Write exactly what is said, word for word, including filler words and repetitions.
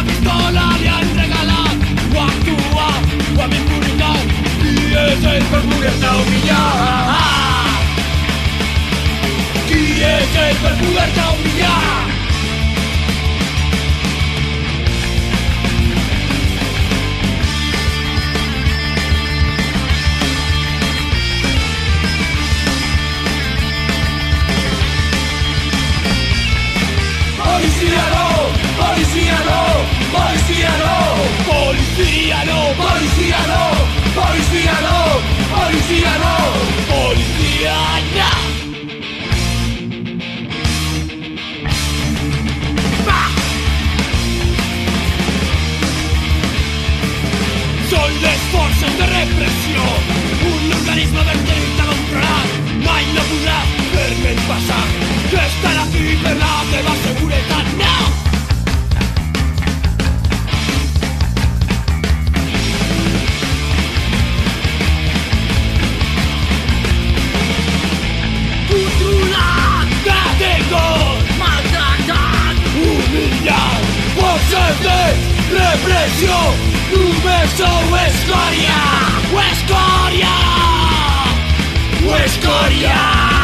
pistola li han regalat. O actua o amb impunitat. Qui és ell per poder-te humillar? Qui és ell per poder-te humillar? Policía no, policía no, policía no, policía no, policía no, policía no, policía no, policía no. ¡Bah! Són les forces de repressió, un organisme ben temps a controlar. Mai no podrà fer-me'n passar que estan aquí per la teva seguretat, no! Controlat, detingut, maltratat, humillat, forces de repressió, només sou escòria, escòria, escòria.